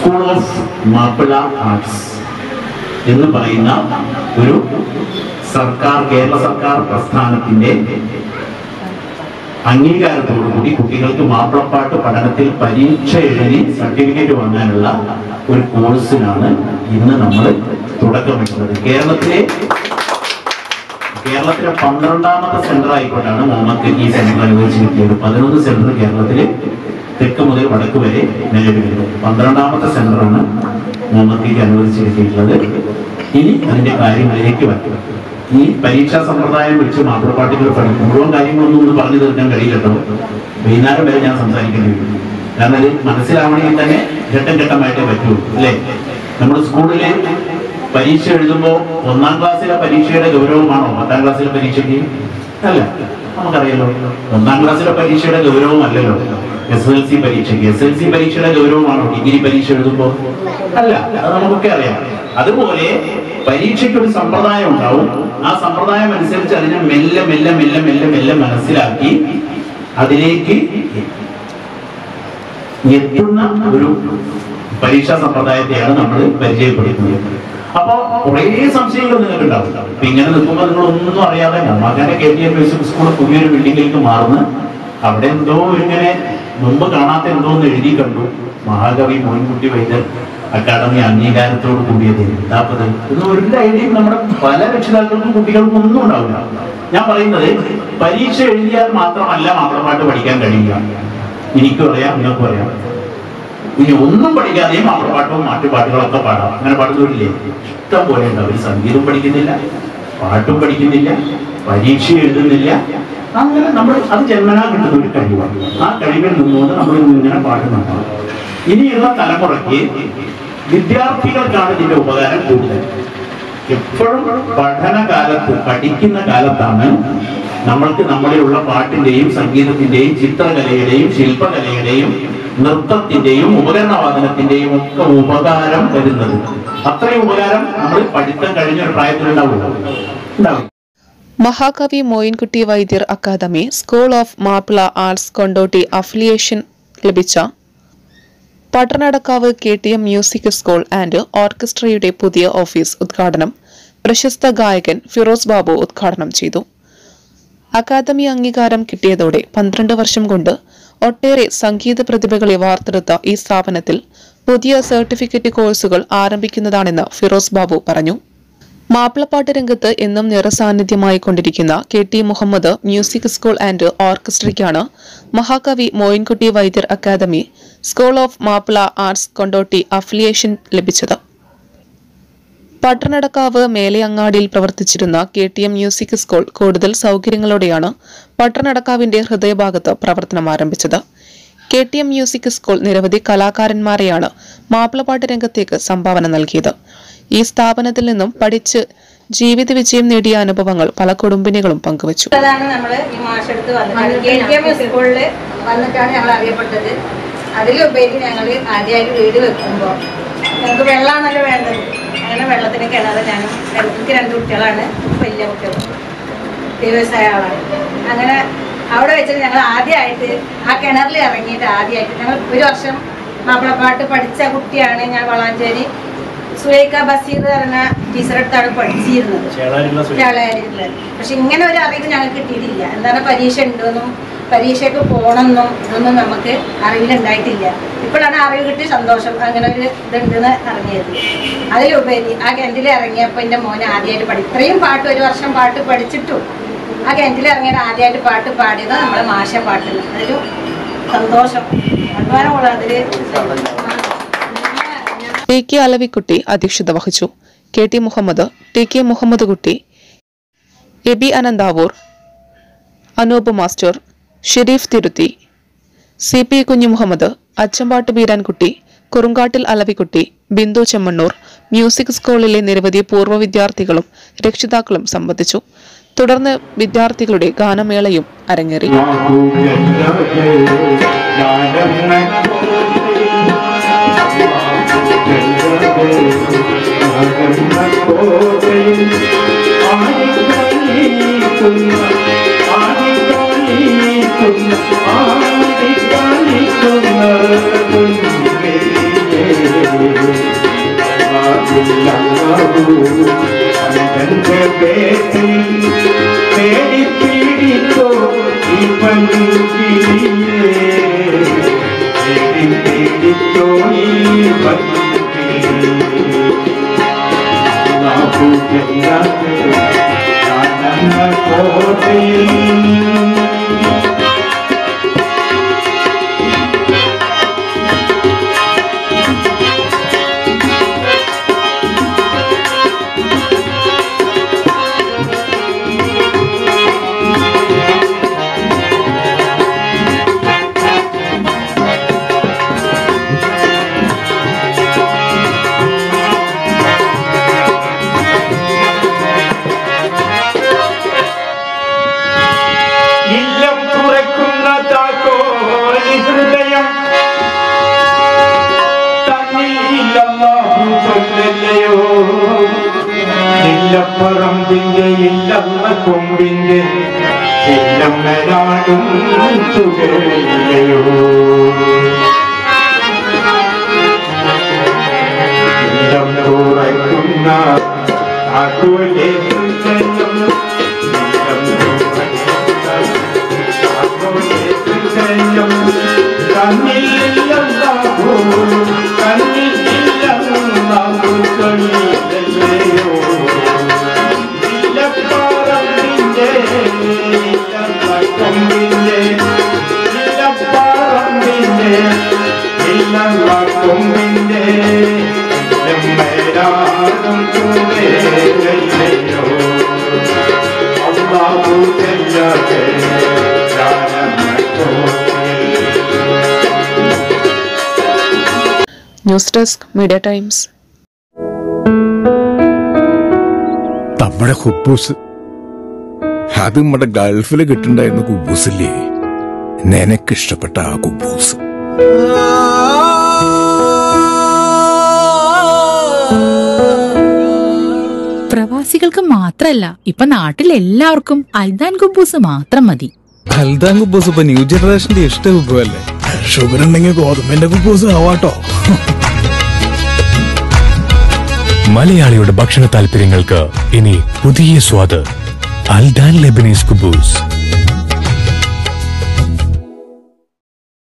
School of Mappila arts എന്ന് പറയുന്ന ഒരു കേരള സർക്കാർ പ്രസ്ഥാനത്തിന്റെ അംഗീകാരത്തോടുകൂടി കുട്ടികൾക്ക് മാപ്പിളപ്പാട്ട് പഠനത്തിൽ പരീക്ഷ എഴുതി സർട്ടിഫിക്കറ്റ് വാങ്ങാനുള്ള ഒരു കോഴ്സിനാണ് ഇന്ന് നമ്മൾ തുടക്കമിട്ടത്. കേരളത്തിലെ 12ാമത്തെ സെന്റർ ആയിക്കൊണ്ടാണ് മുഹമ്മദ് ഈ സെന്റർ അനുവദിച്ച് കിട്ടിയത്. 11 സെന്റർ കേരളത്തില് തെക്ക് മുതൽ വടക്ക് വരെ നിലവിലുണ്ട്. 12ാമത്തെ സെന്ററാണ് മുഹമ്മദ് അനുവദിച്ച് കിട്ടിയിട്ടുള്ളത്. ഇനി അതിന്റെ കാര്യങ്ങളിലേക്ക് വയ്ക്കുക. ഈ പരീക്ഷാ സമ്പ്രദായം വെച്ച് മാപ്പിളപ്പാട്ടുകൾ പഠിക്കും. മുഴുവൻ കാര്യങ്ങളൊന്നും പറഞ്ഞു തീർക്കാൻ കഴിയില്ലട്ടോ. വൈകുന്നേരം വരെ ഞാൻ സംസാരിക്കേണ്ടി വരും. കാരണം അത് മനസ്സിലാവണമെങ്കിൽ തന്നെ ഘട്ടം ഘട്ടമായിട്ടേ പറ്റുള്ളൂ, അല്ലേ? നമ്മൾ സ്കൂളിലെ പരീക്ഷ എഴുതുമ്പോൾ 1ാം ക്ലാസ്സിലെ പരീക്ഷയുടെ ഗൗരവമാണോ 10ാം ക്ലാസ്സിലെ പരീക്ഷയ്ക്ക്? അല്ല, നമുക്കറിയാലോ. 1ാം ക്ലാസ്സിലെ പരീക്ഷയുടെ ഗൗരവം അല്ലല്ലോ SSLC പരീക്ഷയ്ക്ക്. SSLC പരീക്ഷയുടെ ഗൗരവമാണോ ഡിഗ്രി പരീക്ഷ എഴുതുമ്പോൾ? അല്ല, അത് നമുക്കൊക്കെ അറിയാം. അതുപോലെ പരീക്ഷയ്ക്ക് ഒരു സമ്പ്രദായം ഉണ്ടാവും. ആ സമ്പ്രദായം അനുസരിച്ച് അതിനെ മെല്ലെ മെല്ലെ മെല്ലെ മെല്ലെ മെല്ലെ മനസ്സിലാക്കി അതിലേക്ക് എത്തുന്ന ഒരു പരീക്ഷാ സമ്പ്രദായത്തെയാണ് നമ്മൾ പരിചയപ്പെടുത്തുന്നത്. അപ്പൊ കുറെ സംശയങ്ങൾ നിങ്ങൾക്ക് ഉണ്ടാവും. അപ്പൊ ഇങ്ങനെ നിൽക്കുമ്പോൾ നിങ്ങൾ ഒന്നും അറിയാതെ മകനെ KTM സ്കൂൾ പുതിയൊരു ബിൽഡിങ്ങിലേക്ക് മാറുന്ന അവിടെ എന്തോ ഇങ്ങനെ മുമ്പ് കാണാത്ത എന്തോ ഒന്ന് എഴുതി കണ്ടു. മഹാകവി മോയിൻകുട്ടി വൈദ്യർ അക്കാദമി അംഗീകാരത്തോട് കൂടിയത്. എന്താപ്പത്? ഇത് ഒരു ഐഡിയയും നമ്മുടെ പല രക്ഷിതാക്കൾക്കും കുട്ടികൾക്കും ഒന്നും ഉണ്ടാവില്ല. ഞാൻ പറയുന്നത് പരീക്ഷ എഴുതിയാൽ മാത്രമല്ല മാപ്പിളപ്പാട്ട് പഠിക്കാൻ കഴിയുക. എനിക്കും അറിയാം, നിങ്ങൾക്കും അറിയാം. ഇനി ഒന്നും പഠിക്കാതെയും മാപ്പിളപ്പാട്ടും മാറ്റുപാട്ടുകളൊക്കെ പാടാം. അങ്ങനെ പാടുന്നില്ലേ? ഇഷ്ടം പോലെ ഉണ്ട്. അവർ സംഗീതം പഠിക്കുന്നില്ല, പാട്ടും പഠിക്കുന്നില്ല, പരീക്ഷ എഴുതുന്നില്ല. അങ്ങനെ നമ്മൾ അത് ജന്മനാ കിട്ടുന്ന ഒരു കഴിവാണ്. ആ കഴിവിൽ നിന്നുകൊണ്ട് നമ്മൾ ഇങ്ങനെ പാടുന്നുണ്ടാവും. ഇനിയുള്ള തലമുറയ്ക്ക് വിദ്യാർത്ഥികൾക്കാണ് ഇതിന്റെ ഉപകാരം കൂടുതൽ. എപ്പോഴും പഠനകാലത്ത് പഠിക്കുന്ന കാലത്താണ് നമ്മൾക്ക് നമ്മളിലുള്ള പാട്ടിന്റെയും സംഗീതത്തിന്റെയും ചിത്രകലയുടെയും ശില്പകലയുടെയും നൃത്തത്തിന്റെയും ഉപകരണവാദനത്തിന്റെയും ഒക്കെ ഉപകാരം വരുന്നത്. അത്രയും ഉപകാരം നമ്മൾ പഠിത്തം കഴിഞ്ഞൊരു പ്രായത്തിലുണ്ടാവും. മഹാകവി Moyinkutty Vaidyar academy school of Mappila arts Kondotty affiliation ലഭിച്ച Pattanadakkavu KTM music school and ഓർക്കസ്ട്രയുടെ പുതിയ ഓഫീസ് ഉദ്ഘാടനം പ്രശസ്ത ഗായകൻ ഫിറോസ് ബാബു ഉദ്ഘാടനം ചെയ്തു. അക്കാദമി അംഗീകാരം കിട്ടിയതോടെ 12 വർഷം കൊണ്ട് ഒട്ടേറെ സംഗീത പ്രതിഭകളെ വാർത്തെടുത്ത ഈ സ്ഥാപനത്തിൽ പുതിയ സർട്ടിഫിക്കറ്റ് കോഴ്സുകൾ ആരംഭിക്കുന്നതാണെന്ന് ഫിറോസ് ബാബു പറഞ്ഞു. മാപ്പിളപ്പാട്ട് രംഗത്ത് എന്നും നിറസാന്നിധ്യമായി കൊണ്ടിരിക്കുന്ന KT Muhammad music school and ഓർക്കസ്ട്രയ്ക്കാണ് മഹാകവി Moyinkutty Vaidyar academy school of Mappila arts Kondotty affiliation ലഭിച്ചത്. പട്ടണടക്കാവ് മേലയങ്ങാടിയിൽ പ്രവർത്തിച്ചിരുന്ന KTM മ്യൂസിക് സ്കൂൾ കൂടുതൽ സൗകര്യങ്ങളോടെയാണ് പട്ടണടക്കാവിന്റെ ഹൃദയഭാഗത്ത് പ്രവർത്തനം ആരംഭിച്ചത്. KTM മ്യൂസിക് സ്കൂൾ നിരവധി കലാകാരന്മാരെയാണ് മാപ്പിളപ്പാട്ട് രംഗത്തേക്ക് സംഭാവന നൽകിയത്. ഈ സ്ഥാപനത്തിൽ നിന്നും പഠിച്ച് ജീവിത വിജയം നേടിയ അനുഭവങ്ങൾ പല കുടുംബിനികളും പങ്കുവച്ചു. അതിലുപരി ഞങ്ങൾ ആദ്യമായിട്ട് വീട് വെക്കുമ്പോൾ ഞങ്ങൾക്ക് വെള്ളമാണല്ലോ വേണ്ടത്. അങ്ങനെ വെള്ളത്തിന് കിണറ് എനിക്ക് 2 കുട്ടികളാണ്, വലിയ കുട്ടികൾ, വ്യവസായ ആളാണ്. അങ്ങനെ അവിടെ വെച്ചിട്ട് ഞങ്ങൾ ആദ്യമായിട്ട് ആ കിണറിൽ ഇറങ്ങിയിട്ട് ആദ്യമായിട്ട് ഞങ്ങൾ 1 വർഷം മാപ്പിളപ്പാട്ട് പഠിച്ച കുട്ടിയാണ്. ഞാൻ വളാഞ്ചേരി സുലൈഖ ബസീർ പറഞ്ഞ ടീച്ചറെടുത്താണ് പഠിച്ചിരുന്നത്, ചേളാരിയിൽ. പക്ഷെ ഇങ്ങനെ ഒരു അറിവ് ഞങ്ങൾക്ക് കിട്ടിയിട്ടില്ല. എന്താണ് പരീക്ഷ ഉണ്ടെന്നും പരീക്ഷയ്ക്ക് പോകണമെന്നും ഇതൊന്നും നമുക്ക് അറിവിലുണ്ടായിട്ടില്ല. ഇപ്പോഴാണ് അറിവ് കിട്ടി സന്തോഷം. അങ്ങനെ ഒരു ഇതുണ്ടെന്ന് അറിഞ്ഞത്. അതിലുപരി ആ കിണറ്റിൽ ഇറങ്ങിയപ്പോൾ എൻ്റെ മോനെ ആദ്യമായിട്ട് ഇത്രയും പാട്ട് 1 വർഷം പാട്ട് പഠിച്ചിട്ടും ആ കിണറ്റിൽ ഇറങ്ങിയിട്ട് ആദ്യമായിട്ട് പാട്ട് പാടിയത് നമ്മുടെ മാഷ പാട്ടിൽ. അതൊരു സന്തോഷം. അഭിമാനമുള്ള അതിൽ TK അലവിക്കുട്ടി അധ്യക്ഷത വഹിച്ചു. KT Muhammad, TK Muhammad Kutty, AB Ananthavoor, Anoop master, Shareef Thiruthi, CP Kunhimuhammad, Achampat Beerankutty, Kurungattil Alavikutty, Bindu Chemmannur, music സ്കൂളിലെ നിരവധി പൂർവ്വ വിദ്യാർത്ഥികളും രക്ഷിതാക്കളും സംബന്ധിച്ചു. തുടർന്ന് വിദ്യാർത്ഥികളുടെ ഗാനമേളയും അരങ്ങേറി. പറമ്പിന്റെ ഇല്ലമ്മ കൊമ്പിന്റെ ചില്ലമ്മനാടും ചുകയോ ഇല്ലം തുറക്കുന്ന താക്കോലെ സുജനം കണ്ണില്ലല്ലാഹു കണ്ണില്ലല്ലാഹു കണ്ണില്ലയോ ന്യൂസ് ഡെസ്ക് മീഡിയ ടൈംസ്. നമ്മുടെ കുബൂസ് അത് നമ്മുടെ ഗൾഫിൽ കിട്ടുണ്ടായിരുന്ന കുബൂസില്ലേ, നിനക്കിഷ്ടപ്പെട്ട ആ കുബൂസ്. പ്രവാസികൾക്ക് മാത്രല്ല, ഇപ്പൊ നാട്ടിൽ എല്ലാവർക്കും അൽദാൻ കുബൂസ് മാത്രം മതി. അൽദാൻ കുബൂസ് ഇപ്പൊ ന്യൂ ജനറേഷന്റെ ഇഷ്ട കുബുവല്ലേ. ഷുഗർ ഉണ്ടെങ്കിൽ ഗോതമ്പിന്റെ കുബൂസ് ആവാട്ടോ. മലയാളിയുടെ ഭക്ഷണ താല്പര്യങ്ങൾക്ക് ഇനി പുതിയ സ്വാദ്. അൽദാൻ ലെബനീസ് കുബൂസ്.